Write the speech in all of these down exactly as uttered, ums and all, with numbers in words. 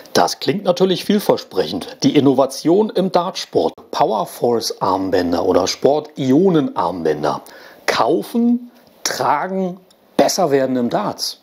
Das klingt natürlich vielversprechend. Die Innovation im Dartsport, Powerforce-Armbänder oder Sport-Ionen-Armbänder. Kaufen, tragen, besser werden im Darts.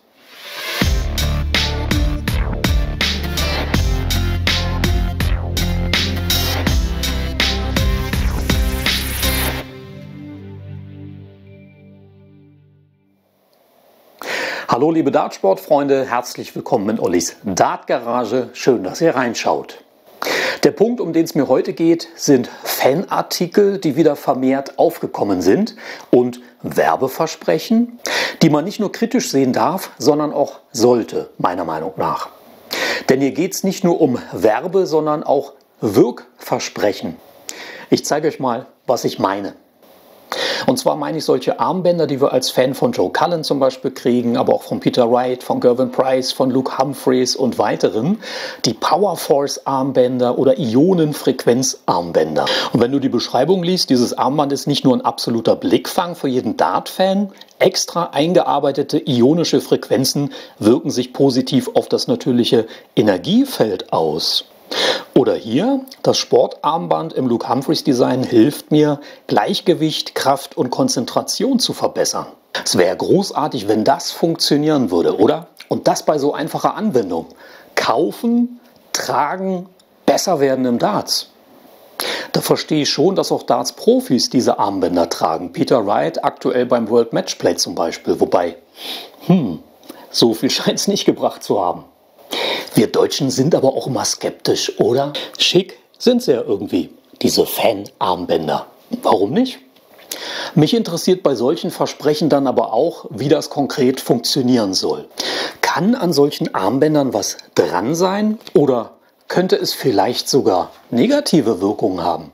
Hallo liebe Dartsportfreunde, herzlich willkommen in Ollis Dartgarage. Schön, dass ihr reinschaut. Der Punkt, um den es mir heute geht, sind Fanartikel, die wieder vermehrt aufgekommen sind und Werbeversprechen, die man nicht nur kritisch sehen darf, sondern auch sollte, meiner Meinung nach. Denn hier geht es nicht nur um Werbe, sondern auch Wirkversprechen. Ich zeige euch mal, was ich meine. Und zwar meine ich solche Armbänder, die wir als Fan von Joe Cullen zum Beispiel kriegen, aber auch von Peter Wright, von Gervin Price, von Luke Humphreys und weiteren, die Powerforce-Armbänder oder Ionenfrequenz-Armbänder. Und wenn du die Beschreibung liest, dieses Armband ist nicht nur ein absoluter Blickfang für jeden Dart-Fan, extra eingearbeitete ionische Frequenzen wirken sich positiv auf das natürliche Energiefeld aus. Oder hier, das Sportarmband im Luke Humphreys Design hilft mir, Gleichgewicht, Kraft und Konzentration zu verbessern. Es wäre großartig, wenn das funktionieren würde, oder? Und das bei so einfacher Anwendung. Kaufen, tragen, besser werden im Darts. Da verstehe ich schon, dass auch Darts-Profis diese Armbänder tragen. Peter Wright aktuell beim World Matchplay zum Beispiel. Wobei, hm, so viel scheint es nicht gebracht zu haben. Wir Deutschen sind aber auch immer skeptisch, oder? Schick sind sie ja irgendwie, diese Fan-Armbänder. Warum nicht? Mich interessiert bei solchen Versprechen dann aber auch, wie das konkret funktionieren soll. Kann an solchen Armbändern was dran sein oder könnte es vielleicht sogar negative Wirkungen haben?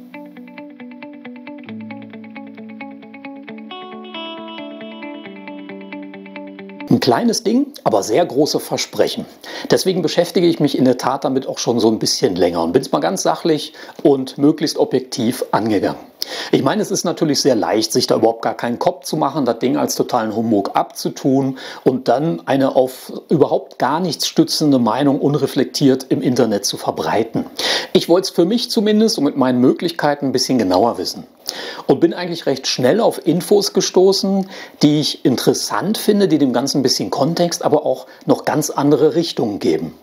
Ein kleines Ding, aber sehr große Versprechen. Deswegen beschäftige ich mich in der Tat damit auch schon so ein bisschen länger und bin es mal ganz sachlich und möglichst objektiv angegangen. Ich meine, es ist natürlich sehr leicht, sich da überhaupt gar keinen Kopf zu machen, das Ding als totalen Humbug abzutun und dann eine auf überhaupt gar nichts stützende Meinung unreflektiert im Internet zu verbreiten. Ich wollte es für mich zumindest und mit meinen Möglichkeiten ein bisschen genauer wissen. Und bin eigentlich recht schnell auf Infos gestoßen, die ich interessant finde, die dem Ganzen ein bisschen Kontext, aber auch noch ganz andere Richtungen geben.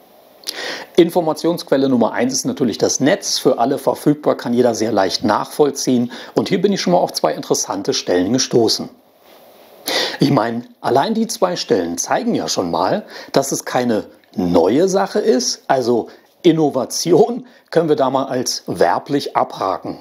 Informationsquelle Nummer eins ist natürlich das Netz, für alle verfügbar, kann jeder sehr leicht nachvollziehen. Und hier bin ich schon mal auf zwei interessante Stellen gestoßen. Ich meine, allein die zwei Stellen zeigen ja schon mal, dass es keine neue Sache ist, also Innovation können wir da mal als werblich abhaken.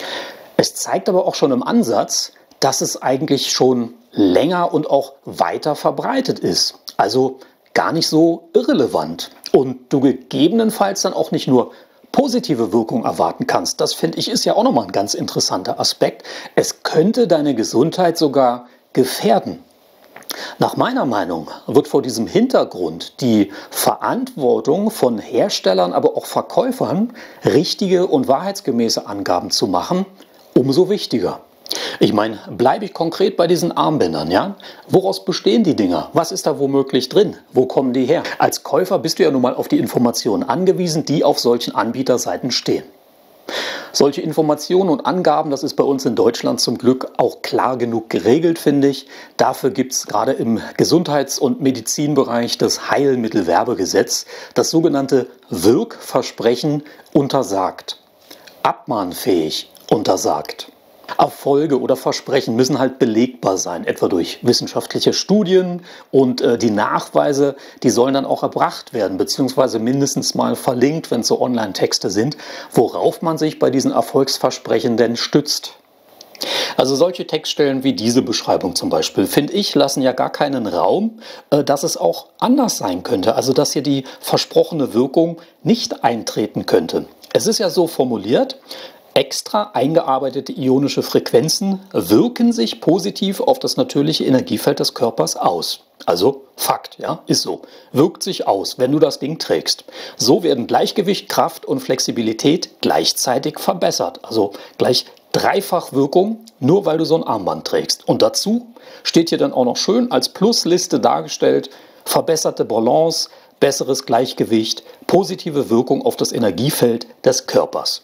Es zeigt aber auch schon im Ansatz, dass es eigentlich schon länger und auch weiter verbreitet ist. Also gar nicht so irrelevant. Und du gegebenenfalls dann auch nicht nur positive Wirkung erwarten kannst. Das finde ich ist ja auch nochmal ein ganz interessanter Aspekt. Es könnte deine Gesundheit sogar gefährden. Nach meiner Meinung wird vor diesem Hintergrund die Verantwortung von Herstellern, aber auch Verkäufern, richtige und wahrheitsgemäße Angaben zu machen, umso wichtiger. Ich meine, bleibe ich konkret bei diesen Armbändern, ja? Woraus bestehen die Dinger? Was ist da womöglich drin? Wo kommen die her? Als Käufer bist du ja nun mal auf die Informationen angewiesen, die auf solchen Anbieterseiten stehen. Solche Informationen und Angaben, das ist bei uns in Deutschland zum Glück auch klar genug geregelt, finde ich. Dafür gibt es gerade im Gesundheits- und Medizinbereich das Heilmittelwerbegesetz, das sogenannte Wirkversprechen untersagt. Abmahnfähig untersagt. Erfolge oder Versprechen müssen halt belegbar sein, etwa durch wissenschaftliche Studien und äh, die Nachweise, die sollen dann auch erbracht werden, beziehungsweise mindestens mal verlinkt, wenn es so Online-Texte sind, worauf man sich bei diesen Erfolgsversprechen denn stützt. Also solche Textstellen wie diese Beschreibung zum Beispiel, finde ich, lassen ja gar keinen Raum, äh, dass es auch anders sein könnte, also dass hier die versprochene Wirkung nicht eintreten könnte. Es ist ja so formuliert: Extra eingearbeitete ionische Frequenzen wirken sich positiv auf das natürliche Energiefeld des Körpers aus. Also Fakt, ja, ist so. Wirkt sich aus, wenn du das Ding trägst. So werden Gleichgewicht, Kraft und Flexibilität gleichzeitig verbessert. Also gleich dreifach Wirkung, nur weil du so ein Armband trägst. Und dazu steht hier dann auch noch schön als Plusliste dargestellt: verbesserte Balance, besseres Gleichgewicht, positive Wirkung auf das Energiefeld des Körpers.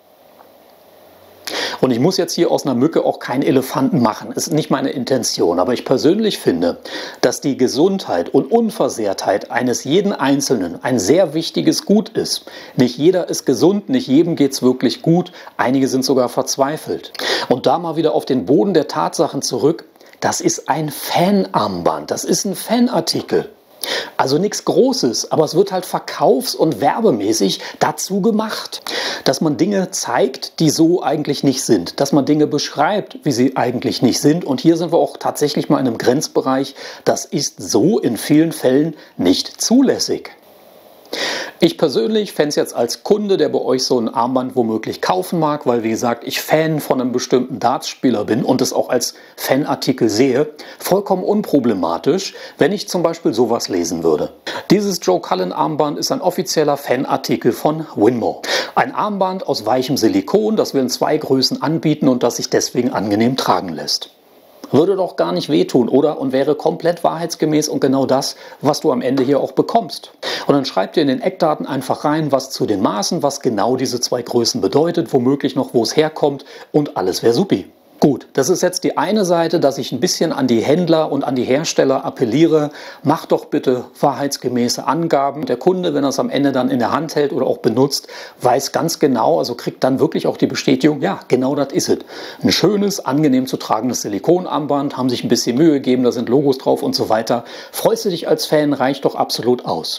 Und ich muss jetzt hier aus einer Mücke auch keinen Elefanten machen. Das ist nicht meine Intention. Aber ich persönlich finde, dass die Gesundheit und Unversehrtheit eines jeden Einzelnen ein sehr wichtiges Gut ist. Nicht jeder ist gesund, nicht jedem geht es wirklich gut. Einige sind sogar verzweifelt. Und da mal wieder auf den Boden der Tatsachen zurück. Das ist ein Fanarmband. Das ist ein Fanartikel. Also nichts Großes, aber es wird halt verkaufs- und werbemäßig dazu gemacht, dass man Dinge zeigt, die so eigentlich nicht sind, dass man Dinge beschreibt, wie sie eigentlich nicht sind. Und hier sind wir auch tatsächlich mal in einem Grenzbereich, das ist so in vielen Fällen nicht zulässig. Ich persönlich fände es jetzt als Kunde, der bei euch so ein Armband womöglich kaufen mag, weil wie gesagt, ich Fan von einem bestimmten Dartspieler bin und es auch als Fanartikel sehe, vollkommen unproblematisch, wenn ich zum Beispiel sowas lesen würde. Dieses Joe Cullen Armband ist ein offizieller Fanartikel von Winmau. Ein Armband aus weichem Silikon, das wir in zwei Größen anbieten und das sich deswegen angenehm tragen lässt. Würde doch gar nicht wehtun, oder? Und wäre komplett wahrheitsgemäß und genau das, was du am Ende hier auch bekommst. Und dann schreibt ihr in den Eckdaten einfach rein, was zu den Maßen, was genau diese zwei Größen bedeutet, womöglich noch, wo es herkommt und alles wäre supi. Gut, das ist jetzt die eine Seite, dass ich ein bisschen an die Händler und an die Hersteller appelliere, macht doch bitte wahrheitsgemäße Angaben. Der Kunde, wenn er es am Ende dann in der Hand hält oder auch benutzt, weiß ganz genau, also kriegt dann wirklich auch die Bestätigung, ja, genau das ist es. Ein schönes, angenehm zu tragendes Silikonarmband, haben sich ein bisschen Mühe gegeben, da sind Logos drauf und so weiter. Freust du dich als Fan, reicht doch absolut aus.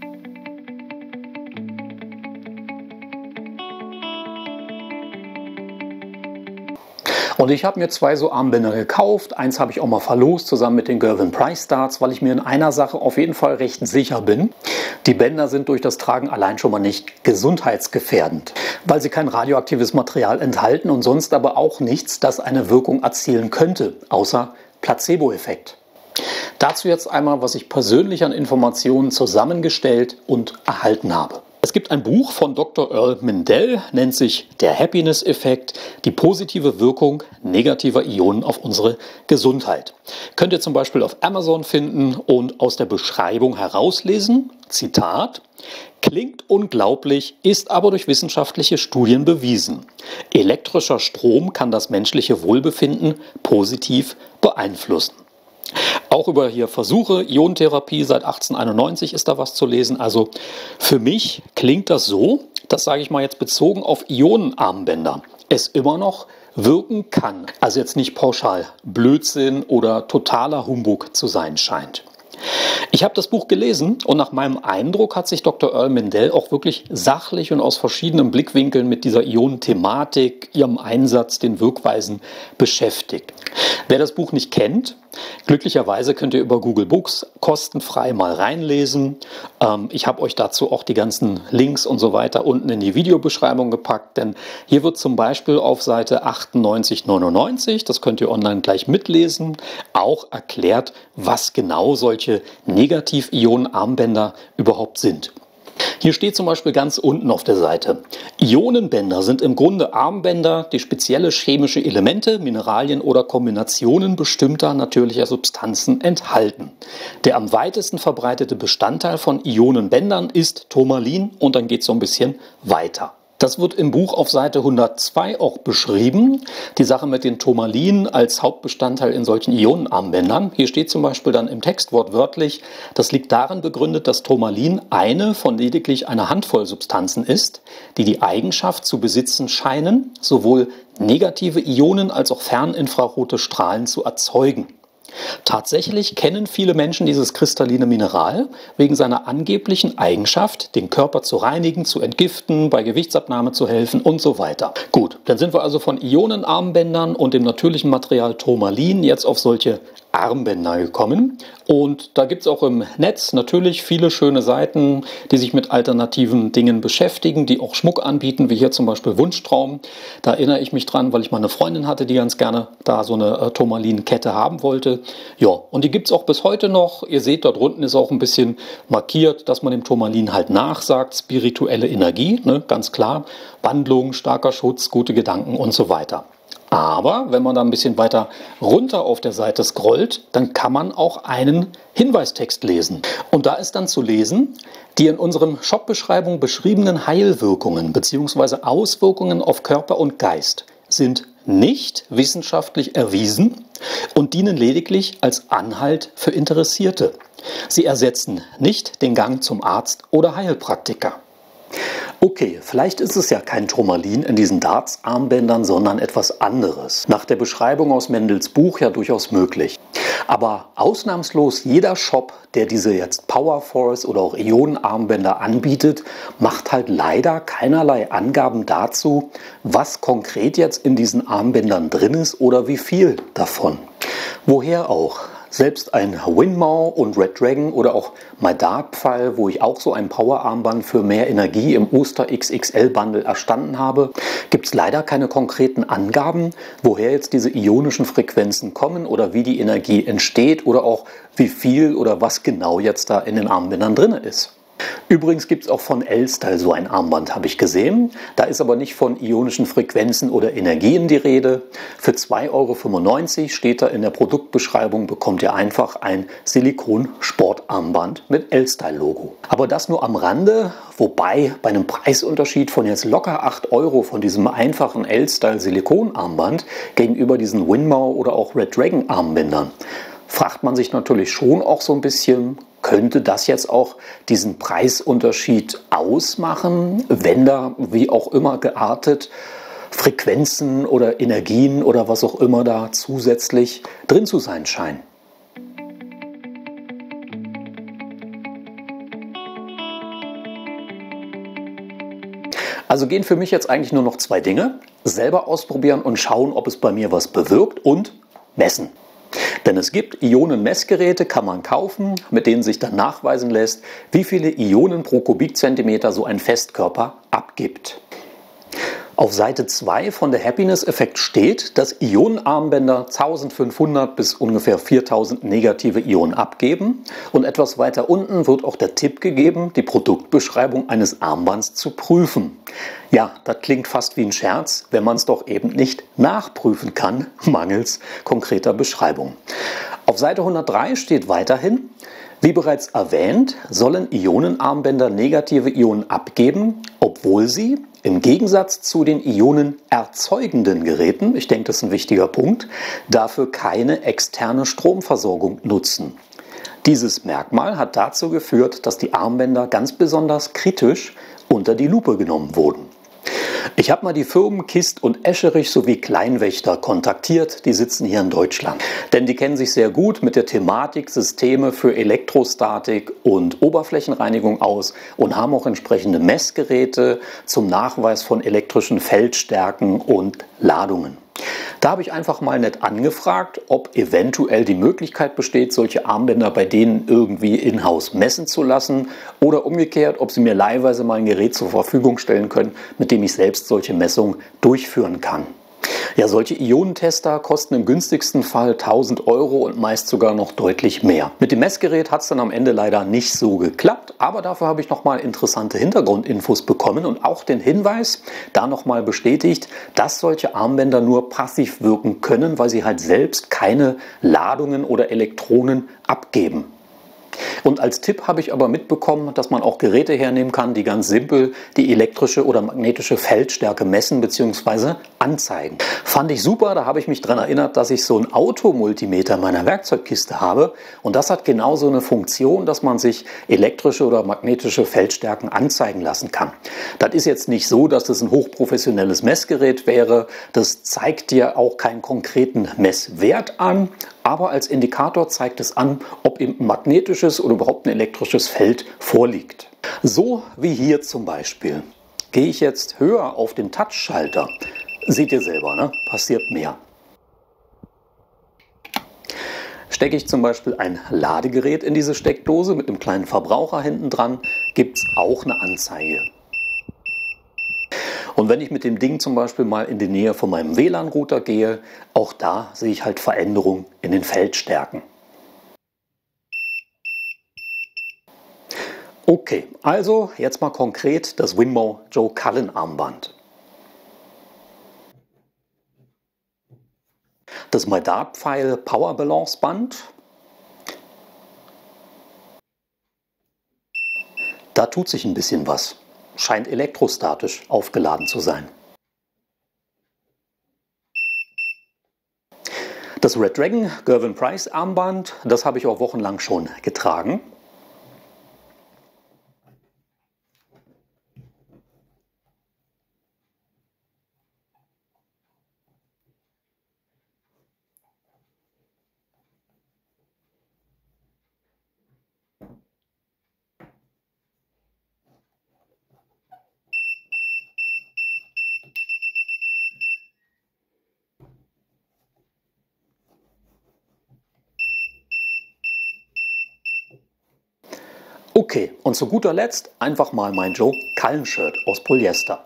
Und ich habe mir zwei so Armbänder gekauft. Eins habe ich auch mal verlost, zusammen mit den Gervin Price Darts, weil ich mir in einer Sache auf jeden Fall recht sicher bin. Die Bänder sind durch das Tragen allein schon mal nicht gesundheitsgefährdend, weil sie kein radioaktives Material enthalten und sonst aber auch nichts, das eine Wirkung erzielen könnte, außer Placebo-Effekt. Dazu jetzt einmal, was ich persönlich an Informationen zusammengestellt und erhalten habe. Es gibt ein Buch von Doktor Earl Mindell, nennt sich Der Happiness-Effekt, die positive Wirkung negativer Ionen auf unsere Gesundheit. Könnt ihr zum Beispiel auf Amazon finden und aus der Beschreibung herauslesen, Zitat, klingt unglaublich, ist aber durch wissenschaftliche Studien bewiesen. Elektrischer Strom kann das menschliche Wohlbefinden positiv beeinflussen. Auch über hier Versuche, Ionentherapie seit achtzehnhunderteinundneunzig ist da was zu lesen. Also für mich klingt das so, das sage ich mal jetzt bezogen auf Ionenarmbänder, es immer noch wirken kann. Also jetzt nicht pauschal Blödsinn oder totaler Humbug zu sein scheint. Ich habe das Buch gelesen und nach meinem Eindruck hat sich Doktor Earl Mindell auch wirklich sachlich und aus verschiedenen Blickwinkeln mit dieser Ionenthematik, ihrem Einsatz, den Wirkweisen beschäftigt. Wer das Buch nicht kennt, glücklicherweise könnt ihr über Google Books kostenfrei mal reinlesen. Ähm, ich habe euch dazu auch die ganzen Links und so weiter unten in die Videobeschreibung gepackt, denn hier wird zum Beispiel auf Seite achtundneunzig neunundneunzig, das könnt ihr online gleich mitlesen, auch erklärt, was genau solche Negativ-Ionen-Armbänder überhaupt sind. Hier steht zum Beispiel ganz unten auf der Seite: Ionenbänder sind im Grunde Armbänder, die spezielle chemische Elemente, Mineralien oder Kombinationen bestimmter natürlicher Substanzen enthalten. Der am weitesten verbreitete Bestandteil von Ionenbändern ist Turmalin und dann geht es so ein bisschen weiter. Das wird im Buch auf Seite hundertzwei auch beschrieben, die Sache mit den Turmalin als Hauptbestandteil in solchen Ionenarmbändern. Hier steht zum Beispiel dann im Text wortwörtlich, das liegt darin begründet, dass Turmalin eine von lediglich einer Handvoll Substanzen ist, die die Eigenschaft zu besitzen scheinen, sowohl negative Ionen als auch ferninfrarote Strahlen zu erzeugen. Tatsächlich kennen viele Menschen dieses kristalline Mineral wegen seiner angeblichen Eigenschaft, den Körper zu reinigen, zu entgiften, bei Gewichtsabnahme zu helfen und so weiter. Gut, dann sind wir also von Ionenarmbändern und dem natürlichen Material Turmalin jetzt auf solche Armbänder gekommen. Und da gibt es auch im Netz natürlich viele schöne Seiten, die sich mit alternativen Dingen beschäftigen, die auch Schmuck anbieten, wie hier zum Beispiel Wunschtraum. Da erinnere ich mich dran, weil ich mal eine Freundin hatte, die ganz gerne da so eine äh, Turmalin-Kette haben wollte. Ja, und die gibt es auch bis heute noch. Ihr seht, dort unten ist auch ein bisschen markiert, dass man dem Turmalin halt nachsagt, spirituelle Energie, ne, ganz klar, Wandlung, starker Schutz, gute Gedanken und so weiter. Aber wenn man da ein bisschen weiter runter auf der Seite scrollt, dann kann man auch einen Hinweistext lesen. Und da ist dann zu lesen, die in unseren Shop-Beschreibungen beschriebenen Heilwirkungen bzw. Auswirkungen auf Körper und Geist sind nicht wissenschaftlich erwiesen und dienen lediglich als Anhalt für Interessierte. Sie ersetzen nicht den Gang zum Arzt oder Heilpraktiker. Okay, vielleicht ist es ja kein Turmalin in diesen Darts-Armbändern, sondern etwas anderes. Nach der Beschreibung aus Mendels Buch ja durchaus möglich. Aber ausnahmslos jeder Shop, der diese jetzt Powerforce oder auch Ionenarmbänder anbietet, macht halt leider keinerlei Angaben dazu, was konkret jetzt in diesen Armbändern drin ist oder wie viel davon. Woher auch? Selbst ein Winmau und Red Dragon oder auch My Dark Pfeil, wo ich auch so ein Powerarmband für mehr Energie im Oster X X L-Bundle erstanden habe, gibt es leider keine konkreten Angaben, woher jetzt diese ionischen Frequenzen kommen oder wie die Energie entsteht oder auch wie viel oder was genau jetzt da in den Armbändern drin ist. Übrigens gibt es auch von L-Style so ein Armband, habe ich gesehen. Da ist aber nicht von ionischen Frequenzen oder Energien die Rede. Für zwei Euro fünfundneunzig steht da in der Produktbeschreibung, bekommt ihr einfach ein Silikon-Sportarmband mit L-Style-Logo. Aber das nur am Rande, wobei bei einem Preisunterschied von jetzt locker acht Euro von diesem einfachen L-Style-Silikon-Armband gegenüber diesen Winmau oder auch Red Dragon-Armbändern fragt man sich natürlich schon auch so ein bisschen, könnte das jetzt auch diesen Preisunterschied ausmachen, wenn da, wie auch immer geartet, Frequenzen oder Energien oder was auch immer da zusätzlich drin zu sein scheinen? Also gehen für mich jetzt eigentlich nur noch zwei Dinge. Selber ausprobieren und schauen, ob es bei mir was bewirkt, und messen. Denn es gibt Ionenmessgeräte, kann man kaufen, mit denen sich dann nachweisen lässt, wie viele Ionen pro Kubikzentimeter so ein Festkörper abgibt. Auf Seite zwei von der Happiness Effect steht, dass Ionenarmbänder eintausendfünfhundert bis ungefähr viertausend negative Ionen abgeben, und etwas weiter unten wird auch der Tipp gegeben, die Produktbeschreibung eines Armbands zu prüfen. Ja, das klingt fast wie ein Scherz, wenn man es doch eben nicht nachprüfen kann, mangels konkreter Beschreibung. Auf Seite hundertdrei steht weiterhin: Wie bereits erwähnt, sollen Ionenarmbänder negative Ionen abgeben, obwohl sie im Gegensatz zu den ionenerzeugenden Geräten, ich denke, das ist ein wichtiger Punkt, dafür keine externe Stromversorgung nutzen. Dieses Merkmal hat dazu geführt, dass die Armbänder ganz besonders kritisch unter die Lupe genommen wurden. Ich habe mal die Firmen Kist und Escherich sowie Kleinwächter kontaktiert, die sitzen hier in Deutschland. Denn die kennen sich sehr gut mit der Thematik Systeme für Elektrostatik und Oberflächenreinigung aus und haben auch entsprechende Messgeräte zum Nachweis von elektrischen Feldstärken und Ladungen. Da habe ich einfach mal nett angefragt, ob eventuell die Möglichkeit besteht, solche Armbänder bei denen irgendwie in-house messen zu lassen, oder umgekehrt, ob sie mir leihweise mal ein Gerät zur Verfügung stellen können, mit dem ich selbst solche Messungen durchführen kann. Ja, solche Ionentester kosten im günstigsten Fall tausend Euro und meist sogar noch deutlich mehr. Mit dem Messgerät hat es dann am Ende leider nicht so geklappt, aber dafür habe ich nochmal interessante Hintergrundinfos bekommen und auch den Hinweis, da nochmal bestätigt, dass solche Armbänder nur passiv wirken können, weil sie halt selbst keine Ladungen oder Elektronen abgeben. Und als Tipp habe ich aber mitbekommen, dass man auch Geräte hernehmen kann, die ganz simpel die elektrische oder magnetische Feldstärke messen bzw. anzeigen. Fand ich super, da habe ich mich daran erinnert, dass ich so ein Automultimeter in meiner Werkzeugkiste habe, und das hat genauso eine Funktion, dass man sich elektrische oder magnetische Feldstärken anzeigen lassen kann. Das ist jetzt nicht so, dass das ein hochprofessionelles Messgerät wäre, das zeigt dir auch keinen konkreten Messwert an, aber als Indikator zeigt es an, ob eben ein magnetisches oder überhaupt ein elektrisches Feld vorliegt. So wie hier zum Beispiel. Gehe ich jetzt höher auf den Touchschalter, seht ihr selber, ne? Passiert mehr. Stecke ich zum Beispiel ein Ladegerät in diese Steckdose mit einem kleinen Verbraucher hinten dran, gibt es auch eine Anzeige. Und wenn ich mit dem Ding zum Beispiel mal in die Nähe von meinem W L A N-Router gehe, auch da sehe ich halt Veränderungen in den Feldstärken. Okay, also jetzt mal konkret das Winmau Joe Cullen Armband. Das My Dartpfeil Power Balance Band. Da tut sich ein bisschen was. Scheint elektrostatisch aufgeladen zu sein. Das Red Dragon Gervin Price Armband, das habe ich auch wochenlang schon getragen. Okay, und zu guter Letzt einfach mal mein Joe Cullen Shirt aus Polyester.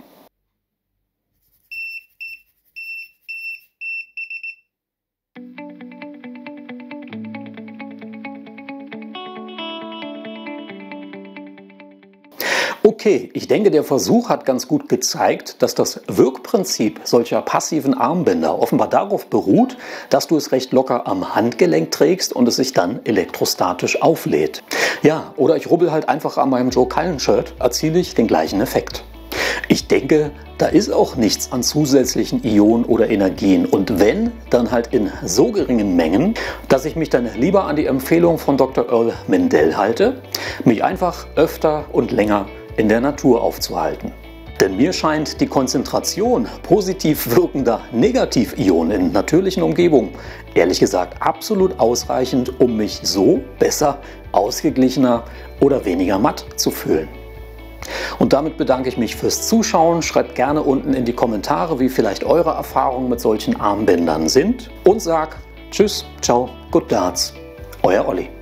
Okay, ich denke, der Versuch hat ganz gut gezeigt, dass das Wirkprinzip solcher passiven Armbänder offenbar darauf beruht, dass du es recht locker am Handgelenk trägst und es sich dann elektrostatisch auflädt. Ja, oder ich rubbel halt einfach an meinem Joe Cullen Shirt, erziele ich den gleichen Effekt. Ich denke, da ist auch nichts an zusätzlichen Ionen oder Energien und wenn, dann halt in so geringen Mengen, dass ich mich dann lieber an die Empfehlung von Doktor Earl Mendel halte, mich einfach öfter und länger in der Natur aufzuhalten. Denn mir scheint die Konzentration positiv wirkender Negativionen in natürlichen Umgebungen ehrlich gesagt absolut ausreichend, um mich so besser, ausgeglichener oder weniger matt zu fühlen. Und damit bedanke ich mich fürs Zuschauen. Schreibt gerne unten in die Kommentare, wie vielleicht eure Erfahrungen mit solchen Armbändern sind. Und sag Tschüss, ciao, good darts, euer Olli.